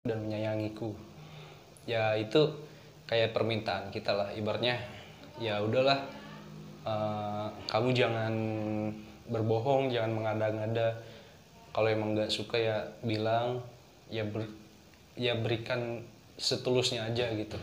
dan menyayangiku. Ya itu kayak permintaan kita lah, ibaratnya ya udahlah, kamu jangan berbohong, jangan mengada-ngada. Kalau emang nggak suka ya bilang, ya berikan setulusnya aja gitu.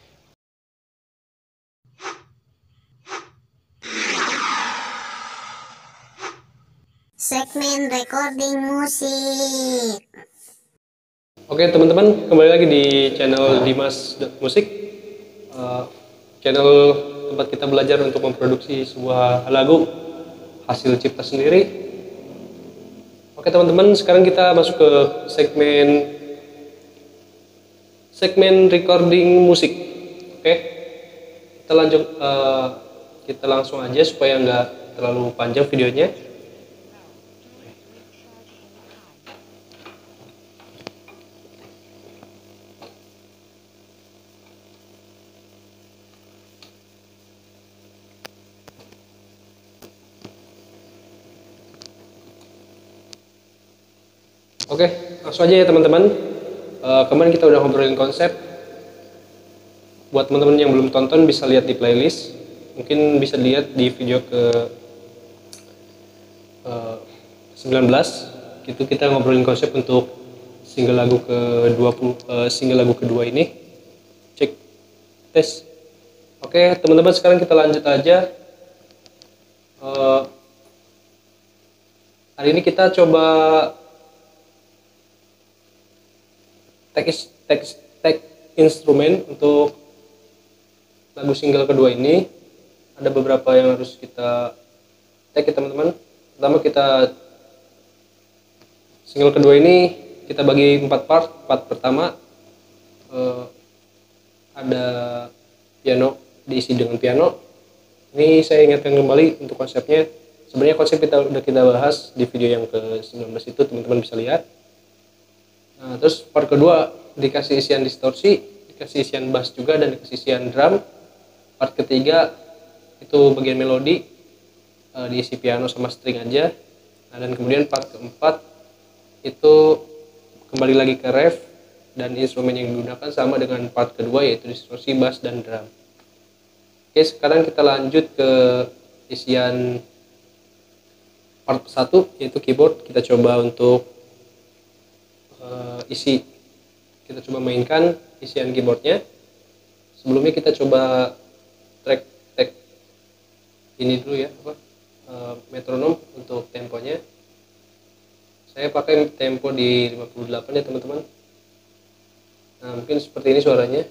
Segmen recording musik. Oke teman-teman, kembali lagi di channel Dimas Musik, channel tempat kita belajar untuk memproduksi sebuah lagu hasil cipta sendiri. Oke teman-teman, sekarang kita masuk ke segmen recording musik. Oke, kita langsung aja supaya nggak terlalu panjang videonya. Oke, langsung aja ya teman-teman. Kemarin kita udah ngobrolin konsep. Buat teman-teman yang belum tonton bisa lihat di playlist. Mungkin bisa lihat di video ke 19. Itu kita ngobrolin konsep untuk single lagu ke-20, single lagu kedua ini. Cek tes. Oke, teman-teman sekarang kita lanjut aja. Hari ini kita coba tag instrumen untuk lagu single kedua ini. Ada beberapa yang harus kita tag ya teman-teman. Pertama kita single kedua ini kita bagi 4 part. Part pertama ada piano, diisi dengan piano. Ini saya ingatkan kembali untuk konsepnya. Sebenarnya konsep udah kita bahas di video yang ke-19 itu, teman-teman bisa lihat. Nah, terus part kedua dikasih isian distorsi, dikasih isian bass juga, dan dikasih isian drum. Part ketiga itu bagian melodi, diisi piano sama string aja. Nah, dan kemudian part keempat itu kembali lagi ke ref, dan instrumen yang digunakan sama dengan part kedua, yaitu distorsi, bass, dan drum. Oke, sekarang kita lanjut ke isian part 1, yaitu keyboard. Kita coba untuk kita coba mainkan isian keyboardnya. Sebelumnya kita coba track ini dulu ya, metronom untuk temponya. Saya pakai tempo di 58 ya teman-teman. Nah, mungkin seperti ini suaranya.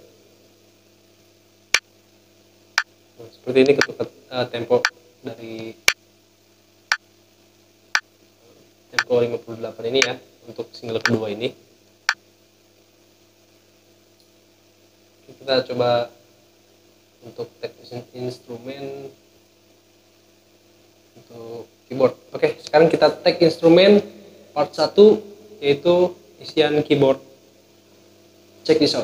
Nah, seperti ini ketuk tempo dari tempo 58 ini ya, untuk single kedua ini. Kita coba untuk tag instrumen untuk keyboard. Oke, sekarang kita tag instrumen part 1, yaitu isian keyboard. Check this out.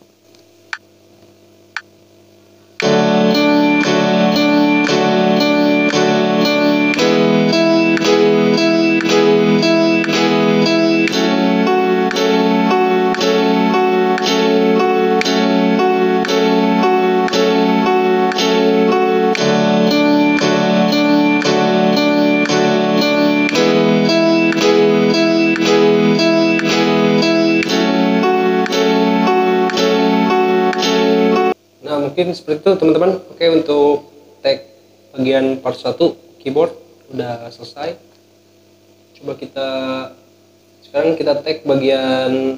Mungkin seperti itu teman-teman. Oke, untuk tag bagian part 1 keyboard udah selesai. Coba sekarang kita tag bagian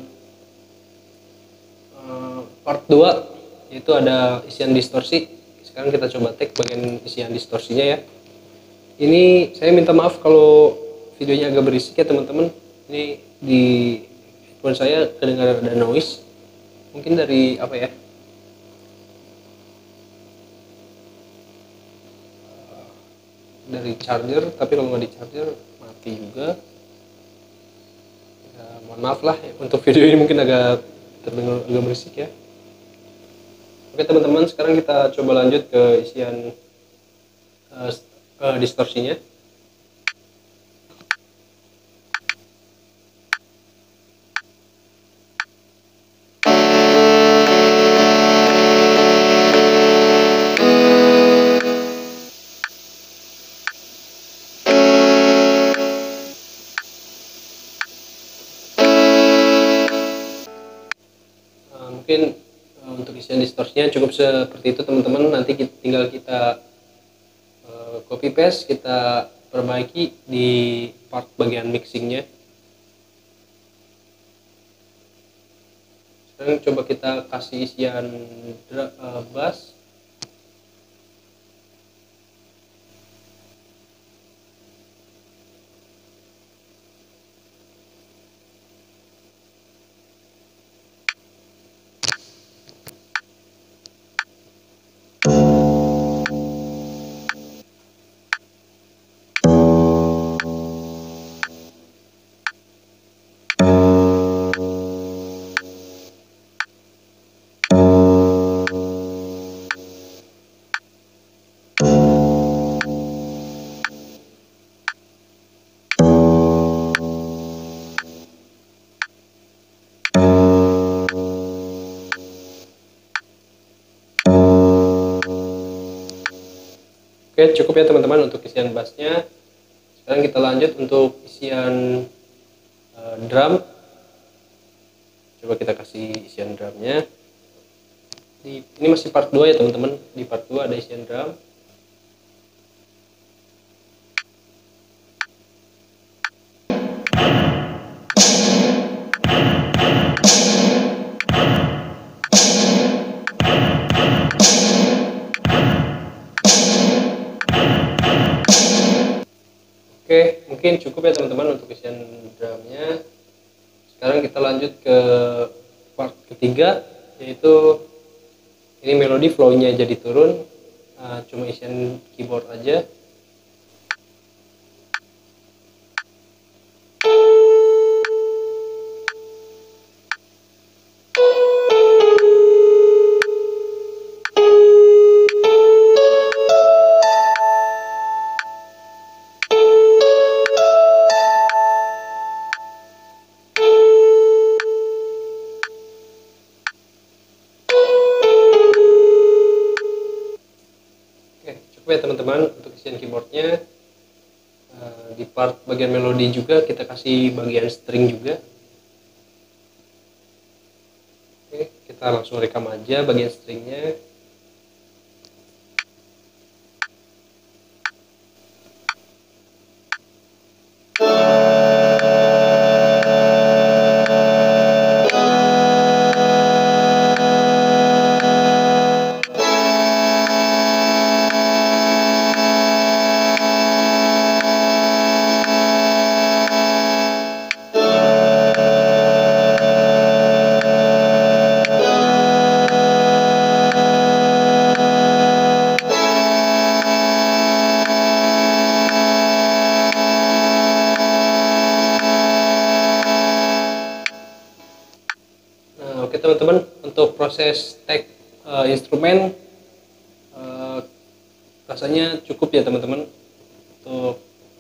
part 2, yaitu ada isian distorsi. Sekarang kita coba tag bagian isian distorsinya ya. Ini saya minta maaf kalau videonya agak berisik ya teman-teman. Ini di handphone saya kedengaran ada noise. Mungkin dari apa ya? Dari charger, tapi kalau nggak di charger mati juga ya, mohon maaf lah ya, untuk video ini mungkin agak terdengar agak berisik ya. Oke teman-teman, sekarang kita coba lanjut ke isian distorsinya. mungkin untuk isian distorsinya cukup seperti itu teman-teman. Nanti tinggal kita copy paste, kita perbaiki di part bagian mixingnya. Sekarang coba kita kasih isian bass. Oke, cukup ya teman-teman untuk isian bassnya. Sekarang kita lanjut untuk isian drum. Coba kita kasih isian drumnya. Ini masih part 2 ya teman-teman. Di part 2 ada isian drum. Oke, mungkin cukup ya teman-teman untuk isian drumnya. Sekarang kita lanjut ke part ketiga, yaitu ini melodi flow-nya jadi turun, cuma isian keyboard aja. Oke, cukup ya teman-teman untuk isian keyboardnya. Di part bagian melodi juga kita kasih bagian string juga. Oke, kita langsung rekam aja bagian stringnya. Oke teman-teman, untuk proses tag instrumen rasanya cukup ya teman-teman. Untuk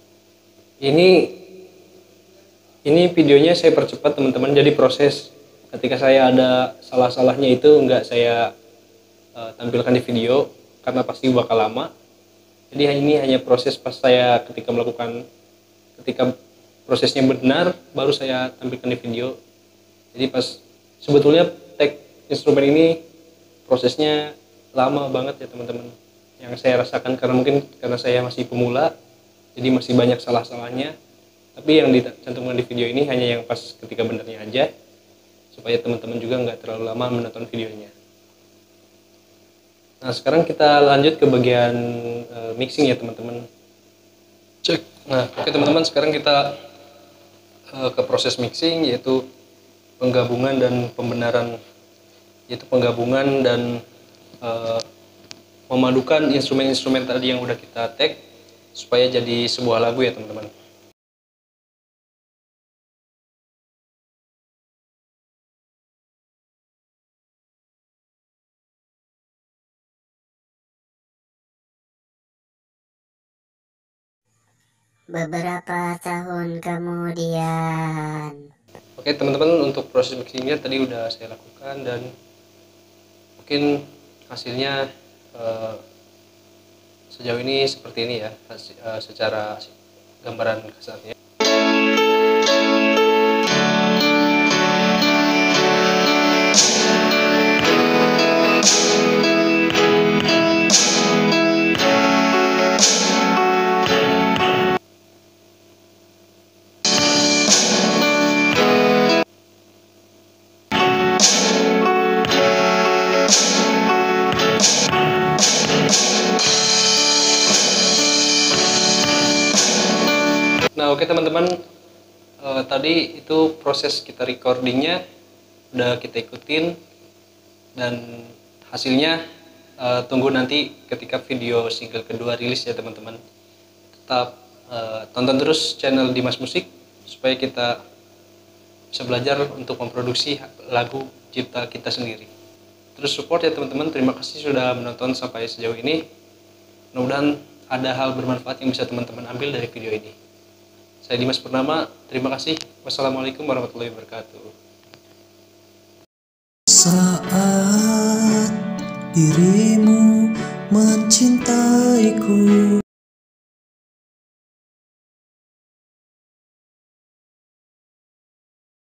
ini videonya saya percepat teman-teman, jadi proses ketika saya ada salah-salahnya itu nggak saya tampilkan di video karena pasti bakal lama. Jadi ini hanya proses pas saya ketika prosesnya benar baru saya tampilkan di video. Jadi pas sebetulnya tag instrumen ini prosesnya lama banget ya teman-teman, yang saya rasakan karena mungkin karena saya masih pemula, jadi masih banyak salah-salahnya. Tapi yang dicantumkan di video ini hanya yang pas ketika benernya aja, supaya teman-teman juga nggak terlalu lama menonton videonya. Nah sekarang kita lanjut ke bagian mixing ya teman-teman. Cek. Nah oke teman-teman, sekarang kita ke proses mixing, yaitu penggabungan dan pembenaran, yaitu penggabungan dan memadukan instrumen-instrumen tadi yang udah kita tag supaya jadi sebuah lagu ya teman-teman. Beberapa tahun kemudian. Oke teman-teman, untuk proses mixingnya tadi udah saya lakukan dan mungkin hasilnya sejauh ini seperti ini ya, secara gambaran kasarnya. Nah oke teman-teman, tadi itu proses kita recordingnya udah kita ikutin, dan hasilnya tunggu nanti ketika video single kedua rilis ya teman-teman. Tetap tonton terus channel Dimas Musik supaya kita bisa belajar untuk memproduksi lagu cipta kita sendiri. Terus support ya teman-teman. Terima kasih sudah menonton sampai sejauh ini. Mudah-mudahan ada hal bermanfaat yang bisa teman-teman ambil dari video ini. Saya Dimas Purnama, terima kasih. Wassalamualaikum warahmatullahi wabarakatuh. Saat dirimu mencintaiku,